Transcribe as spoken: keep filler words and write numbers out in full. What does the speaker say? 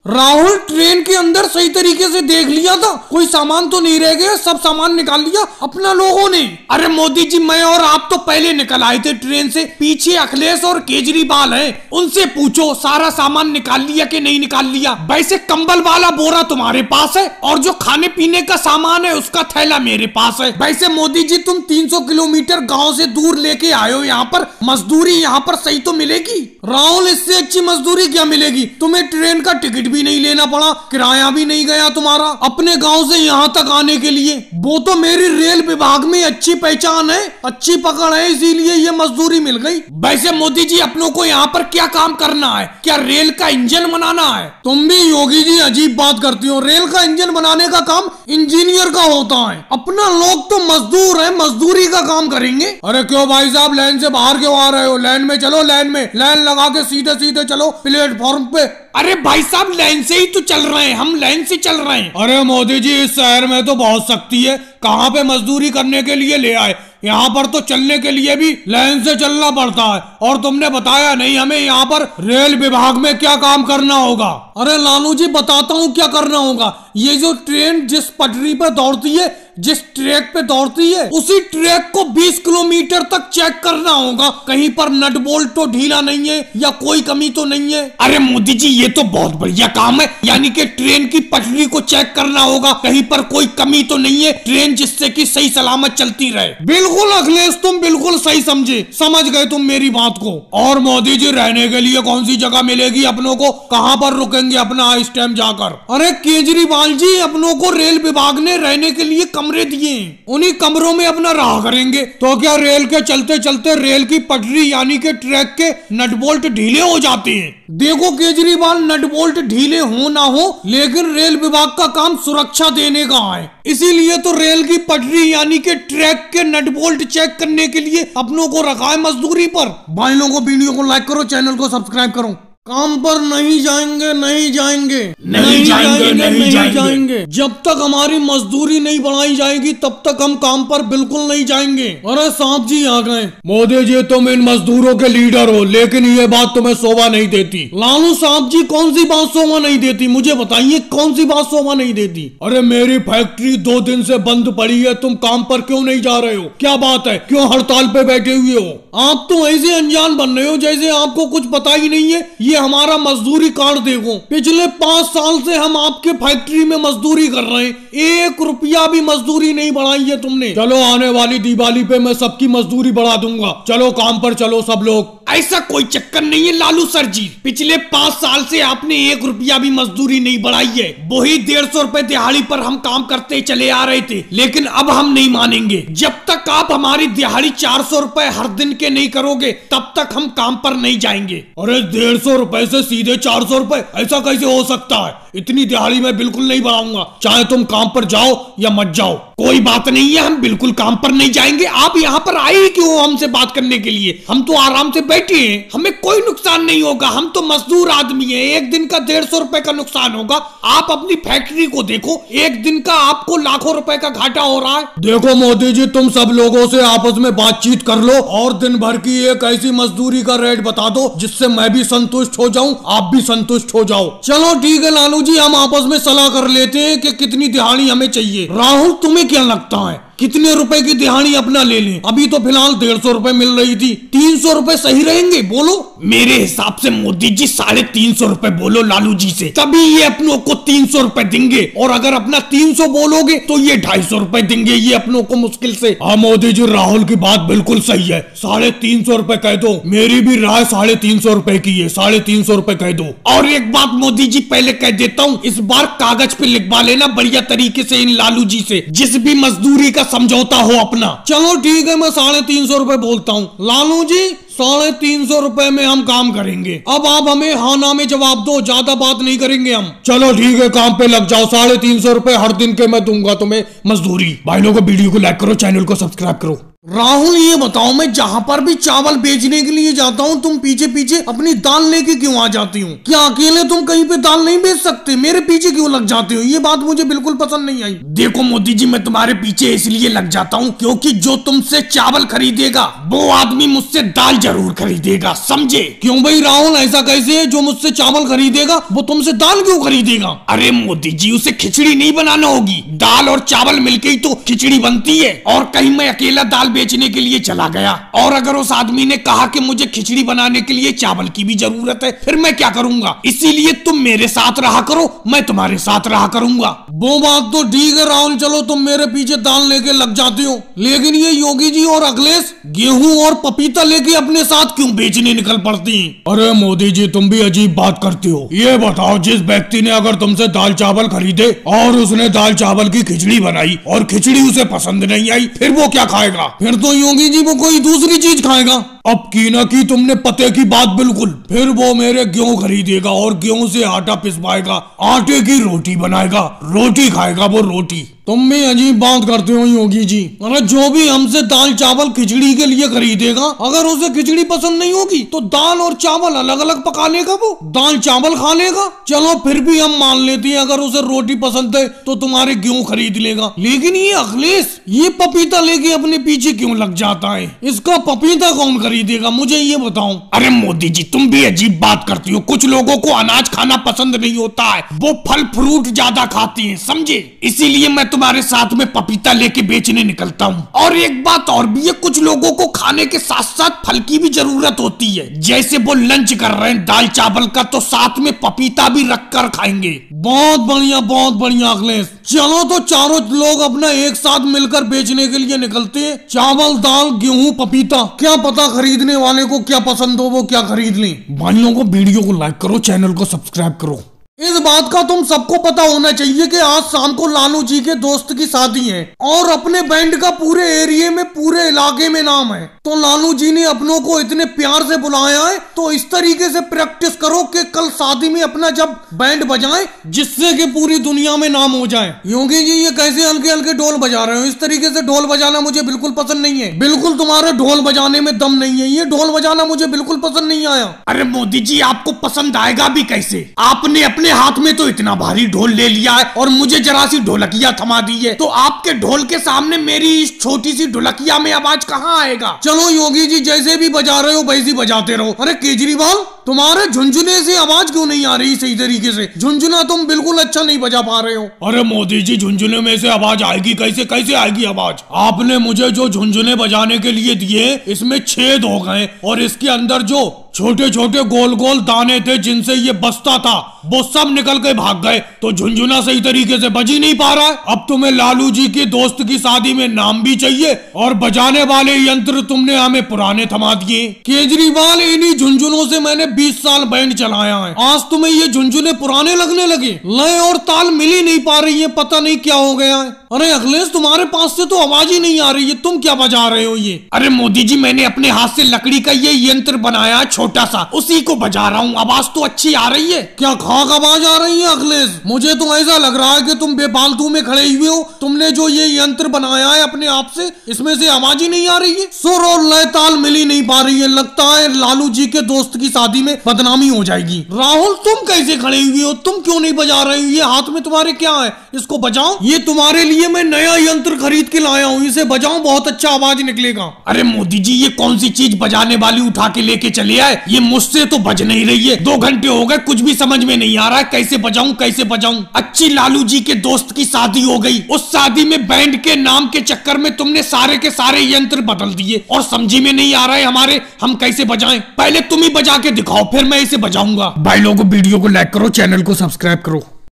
Rahul train के अंदर सही तरीके से देख लिया था, कोई सामान तो नहीं रह गया, सब सामान निकाल लिया अपना लोगों ने। अरे मोदी जी, मैं और आप तो पहले निकल आए थे ट्रेन से, पीछे अखिलेश और केजरीवाल हैं, उनसे पूछो सारा सामान निकाल लिया कि नहीं निकाल लिया। वैसे कंबल वाला बोरा तुम्हारे पास है और जो खाने पीने का सामान है उसका थैला मेरे पास है। वैसे मोदी जी, तुम तीन सौ किलोमीटर गाँव से दूर लेके आए हो यहाँ पर, मजदूरी यहाँ पर सही तो मिलेगी? राहुल, इससे अच्छी मजदूरी क्या मिलेगी? तुम्हें ट्रेन का टिकट भी नहीं लेना पड़ा, किराया भी नहीं गया तुम्हारा अपने गांव से यहां तक आने के लिए। वो तो मेरी रेल विभाग में अच्छी पहचान है, अच्छी पकड़ है, इसीलिए ये मजदूरी मिल गई। वैसे मोदी जी, अपनों को यहाँ पर क्या काम करना है? क्या रेल का इंजन बनाना है? तुम भी योगी जी अजीब बात करती हो, रेल का इंजन बनाने का काम इंजीनियर का होता है, अपना लोग तो मजदूर है, मजदूरी का काम करेंगे। अरे क्यों भाई साहब, लाइन से बाहर क्यों आ रहे हो? लाइन में चलो, लाइन में लाइन लगा के सीधे सीधे चलो प्लेटफॉर्म पे। अरे भाई साहब, लाइन से ही तो चल रहे हैं, हम लाइन से चल रहे हैं। अरे मोदी जी, इस शहर में तो बहुत सख्ती है, कहाँ पे मजदूरी करने के लिए ले आए? यहाँ पर तो चलने के लिए भी लाइन से चलना पड़ता है, और तुमने बताया नहीं हमें यहाँ पर रेल विभाग में क्या काम करना होगा। अरे लालू जी, बताता हूँ क्या करना होगा। ये जो ट्रेन जिस पटरी पे दौड़ती है, जिस ट्रैक पे दौड़ती है, उसी ट्रैक को बीस किलोमीटर तक चेक करना होगा, कहीं पर नट बोल्ट तो ढीला नहीं है या कोई कमी तो नहीं है। अरे मोदी जी, ये तो बहुत बढ़िया काम है, यानी कि ट्रेन की पटरी को चेक करना होगा, कहीं पर कोई कमी तो नहीं है, ट्रेन जिससे कि सही सलामत चलती रहे। बिल्कुल अखिलेश, तुम बिल्कुल सही समझे, समझ गए तुम मेरी बात को। और मोदी जी, रहने के लिए कौन सी जगह मिलेगी अपनों को? कहाँ पर रुकेंगे अपना इस टाइम जाकर? अरे केजरीवाल जी, अपनों को रेल विभाग ने रहने के लिए कमरे दिए, उन्हीं कमरों में अपना रहा करेंगे। तो क्या रेल के चलते चलते रेल की पटरी यानी के ट्रैक के नट बोल्ट ढीले हो जाते हैं? देखो केजरीवाल, नट बोल्ट ढीले हो ना हो, लेकिन रेल विभाग का काम सुरक्षा देने का है, इसीलिए तो रेल की पटरी यानी के ट्रैक के नट बोल्ट चेक करने के लिए अपनों को रखा है मजदूरी पर। भाई लोगों को वीडियो को लाइक करो, चैनल को सब्सक्राइब करो। काम पर नहीं जाएंगे, नहीं जाएंगे, नहीं, नहीं जाएंगे, जाएंगे, नहीं, नहीं जाएंगे।, जाएंगे। जब तक हमारी मजदूरी नहीं बढ़ाई जाएगी तब तक हम काम पर बिल्कुल नहीं जाएंगे। अरे साहब जी आ गए। मोदी जी, तुम इन मजदूरों के लीडर हो, लेकिन ये बात तुम्हें शोभा नहीं देती। लालू साहब जी, कौन सी बात शोभा नहीं देती? मुझे बताइए, कौन सी बात शोभा नहीं देती? अरे मेरी फैक्ट्री दो दिन से बंद पड़ी है, तुम काम पर क्यों नहीं जा रहे हो? क्या बात है, क्यों हड़ताल पे बैठे हुए हो? आप तो ऐसे अनजान बन रहे हो जैसे आपको कुछ पता ही नहीं है। ये हमारा मजदूरी कार्ड देखो, पिछले पांच साल से हम आपके फैक्ट्री में मजदूरी कर रहे हैं, एक रुपया भी मजदूरी नहीं बढ़ाई है तुमने। चलो, आने वाली दिवाली पे मैं सबकी मजदूरी बढ़ा दूंगा, चलो काम पर चलो सब लोग। ऐसा कोई चक्कर नहीं है लालू सर जी, पिछले पांच साल से आपने एक रुपया भी मजदूरी नहीं बढ़ाई है, वही डेढ़ सौ रुपए दिहाड़ी पर हम काम करते चले आ रहे थे, लेकिन अब हम नहीं मानेंगे। जब तक आप हमारी दिहाड़ी चार सौ रुपए हर दिन के नहीं करोगे, तब तक हम काम पर नहीं जाएंगे। अरे डेढ़ सौ रुपए से सीधे चार सौ रुपए, ऐसा कैसे हो सकता है? इतनी दिहाड़ी मैं बिल्कुल नहीं बढ़ाऊंगा, चाहे तुम काम पर जाओ या मत जाओ। कोई बात नहीं है, हम बिल्कुल काम पर नहीं जाएंगे। आप यहाँ पर आए क्यों हमसे बात करने के लिए? हम तो आराम से बैठे हैं, हमें कोई नुकसान नहीं होगा, हम तो मजदूर आदमी हैं, एक दिन का डेढ़ सौ रुपए का नुकसान होगा। आप अपनी फैक्ट्री को देखो, एक दिन का आपको लाखों रुपए का घाटा हो रहा है। देखो मोदी जी, तुम सब लोगों से आपस में बातचीत कर लो और दिन भर की एक ऐसी मजदूरी का रेट बता दो जिससे मैं भी संतुष्ट हो जाऊं, आप भी संतुष्ट हो जाओ। चलो ठीक है लालू जी, हम आपस में सलाह कर लेते हैं कि कितनी दिहाड़ी हमें चाहिए। राहुल, तुम्हें क्या लगता है कितने रुपए की दिहाड़ी अपना ले लें? अभी तो फिलहाल डेढ़ सौ रुपए मिल रही थी, तीन सौ रुपए सही रहेंगे? बोलो। मेरे हिसाब से मोदी जी साढ़े तीन सौ रुपए बोलो लालू जी से, तभी ये अपनों को तीन सौ रुपए देंगे, और अगर अपना तीन सौ बोलोगे तो ये ढाई सौ रुपए देंगे ये अपनों को मुश्किल से। हाँ मोदी जी, राहुल की बात बिल्कुल सही है, साढ़े तीन सौ रुपए कह दो। मेरी भी राय साढ़े तीन सौ रुपए की है, साढ़े तीन सौ रुपए कह दो। और एक बात मोदी जी पहले कह देता हूँ, इस बार कागज पे लिखवा लेना बढ़िया तरीके से इन लालू जी से, जिस भी मजदूरी का समझौता हो अपना। चलो ठीक है, मैं साढ़े तीन सौ रुपए बोलता हूँ। लालू जी, साढ़े तीन सौ रुपए में हम काम करेंगे, अब आप हमें हाँ ना में जवाब दो, ज्यादा बात नहीं करेंगे हम। चलो ठीक है, काम पे लग जाओ, साढ़े तीन सौ रुपए हर दिन के मैं दूंगा तुम्हें मजदूरी। भाई लोगों को वीडियो को लाइक करो, चैनल को सब्सक्राइब करो। राहुल ये बताओ, मैं जहाँ पर भी चावल बेचने के लिए जाता हूँ तुम पीछे पीछे अपनी दाल लेके क्यों आ जाती हूँ? क्या अकेले तुम कहीं पे दाल नहीं बेच सकते? मेरे पीछे क्यों लग जाते हो? ये बात मुझे बिल्कुल पसंद नहीं आई। देखो मोदी जी, मैं तुम्हारे पीछे इसलिए लग जाता हूँ क्योंकि जो तुमसे चावल खरीदेगा वो आदमी मुझसे दाल जरूर खरीदेगा, समझे? क्यों भाई राहुल, ऐसा कैसे है? जो मुझसे चावल खरीदेगा वो तुमसे दाल क्यों खरीदेगा? अरे मोदी जी, उसे खिचड़ी नहीं बनाना होगी, दाल और चावल मिलके ही तो खिचड़ी बनती है। और कहीं मैं अकेला दाल बेचने के लिए चला गया और अगर उस आदमी ने कहा कि मुझे खिचड़ी बनाने के लिए चावल की भी जरूरत है, फिर मैं क्या करूंगा? इसीलिए तुम मेरे साथ रहा करो, मैं तुम्हारे साथ रहा करूंगा। वो बात तो ठीक है राहुल, चलो तुम मेरे पीछे दाल लेके लग जाते हो, लेकिन ये योगी जी और अखिलेश गेहूं और पपीता लेके अपने साथ क्यों बेचने निकल पड़ती हैं? अरे मोदी जी, तुम भी अजीब बात करते हो। ये बताओ, जिस व्यक्ति ने अगर तुमसे दाल चावल खरीदे और उसने दाल चावल की खिचड़ी बनाई और खिचड़ी उसे पसंद नहीं आई, फिर वो क्या खाएगा? फिर तो योगी जी वो कोई दूसरी चीज खाएगा। अब की ना की तुमने पते की बात बिल्कुल। फिर वो मेरे गेहूं खरीदेगा और गेहूं से आटा पिसवाएगा, आटे की रोटी बनाएगा, रोटी खाएगा वो रोटी। तुम भी अजीब बात करते हो योगी जी। अरे जो भी हमसे दाल चावल खिचड़ी के लिए खरीदेगा, अगर उसे खिचड़ी पसंद नहीं होगी तो दाल और चावल अलग अलग पका लेगा, वो दाल चावल खा लेगा। चलो फिर भी हम मान लेते हैं अगर उसे रोटी पसंद है तो तुम्हारे गेहूं खरीद लेगा। लेकिन ये अखिलेश ये पपीता लेके अपने पीछे क्यों लग जाता है? इसका पपीता कौन खरीदेगा, मुझे ये बताओ। अरे मोदी जी, तुम भी अजीब बात करती हो। कुछ लोगों को अनाज खाना पसंद नहीं होता है, वो फल फ्रूट ज्यादा खाती हैं, समझे? इसीलिए मैं तुम्हारे साथ में पपीता लेके बेचने निकलता हूँ। और एक बात और भी है, कुछ लोगों को खाने के साथ साथ फल की भी जरूरत होती है। जैसे वो लंच कर रहे हैं दाल चावल का, तो साथ में पपीता भी रख कर खाएंगे। बहुत बढ़िया, बहुत बढ़िया अखिलेश। चलो तो चारों लोग अपना एक साथ मिलकर बेचने के लिए निकलते हैं। चावल दाल गेहूं पपीता, क्या पता खरीदने वाले को क्या पसंद हो वो क्या खरीद लें। भाइयों को वीडियो को लाइक करो, चैनल को सब्सक्राइब करो। इस बात का तुम सबको पता होना चाहिए कि आज शाम को लालू जी के दोस्त की शादी है और अपने बैंड का पूरे एरिया में पूरे इलाके में नाम है। तो लालू जी ने अपनों को इतने प्यार से बुलाया है, तो इस तरीके से प्रैक्टिस करो कि कल शादी में अपना जब बैंड बजाए जिससे कि पूरी दुनिया में नाम हो जाए। योगी जी ये कैसे हल्के हल्के ढोल बजा रहे हो? इस तरीके से ढोल बजाना मुझे बिल्कुल पसंद नहीं है। बिल्कुल तुम्हारे ढोल बजाने में दम नहीं है, ये ढोल बजाना मुझे बिल्कुल पसंद नहीं आया। अरे मोदी जी, आपको पसंद आएगा भी कैसे? आपने अपने हाथ में तो इतना भारी ढोल ले लिया है और मुझे जरा सी ढोलकिया थमा दी है, तो आपके ढोल के सामने मेरी इस छोटी सी ढोलकिया में आवाज कहाँ आएगा? चलो योगी जी, जैसे भी बजा रहे हो वैसे बजाते रहो। अरे केजरीवाल, तुम्हारे झुंझुने से आवाज क्यों नहीं आ रही सही तरीके से? झुंझुना तुम बिल्कुल अच्छा नहीं बजा पा रहे हो। अरे मोदी जी, झुंझुने में से आवाज आएगी कैसे? कैसे आएगी आवाज? आपने मुझे जो झुंझुने बजाने के लिए दिए, इसमें छेद हो गए और इसके अंदर जो छोटे छोटे गोल गोल दाने थे जिनसे ये बजता था, वो सब निकल के भाग गए, तो झुंझुना सही तरीके से बज ही नहीं पा रहा है। अब तुम्हें लालू जी के दोस्त की शादी में नाम भी चाहिए और बजाने वाले यंत्र तुमने हमें पुराने थमा दिए। केजरीवाल, इन्हीं झुंझुनों से मैंने बीस साल बैंड चलाया है, आज तुम्हें ये झुंझुने पुराने लगने लगे? लय और ताल मिल ही नहीं पा रही है, पता नहीं क्या हो गया है। अरे अखिलेश, तुम्हारे पास से तो आवाज ही नहीं आ रही है, तुम क्या बजा रहे हो ये? अरे मोदी जी, मैंने अपने हाथ से लकड़ी का ये यंत्र बनाया छोटा सा, उसी को बजा रहा हूँ। आवाज तो अच्छी आ रही है। क्या खाक आवाज आ रही है अखिलेश? मुझे तो ऐसा लग रहा है कि तुम बेफालतू में खड़े हुए हो। तुमने जो ये यंत्र बनाया है अपने आप से, इसमें से आवाज ही नहीं आ रही है, सुर और लय ताल मिल ही नहीं पा रही है। लगता है लालू जी के दोस्त की शादी में बदनामी हो जाएगी। राहुल, तुम कैसे खड़े हुए हो? तुम क्यों नहीं बजा रहे हो? ये हाथ में तुम्हारे क्या है? इसको बजाओ। ये तुम्हारे लिए मैं नया यंत्र खरीद के लाया हूँ, इसे बजाओ, बहुत अच्छा आवाज निकलेगा। अरे मोदी जी, ये कौन सी चीज बजाने वाली उठा के लेके चले आए? ये मुझसे तो बज नहीं रही है। दो घंटे हो गए, कुछ भी समझ में नहीं आ रहा है, कैसे बजाऊं कैसे बजाऊं। अच्छी लालू जी के दोस्त की शादी हो गई, उस शादी में बैंड के नाम के चक्कर में तुमने सारे के सारे यंत्र बदल दिए और समझी में नहीं आ रहा है हमारे हम कैसे बजाएं। पहले तुम ही बजा के दिखाओ, फिर मैं इसे बजाऊंगा। भाई लोगों, वीडियो को लाइक करो, चैनल को सब्सक्राइब करो।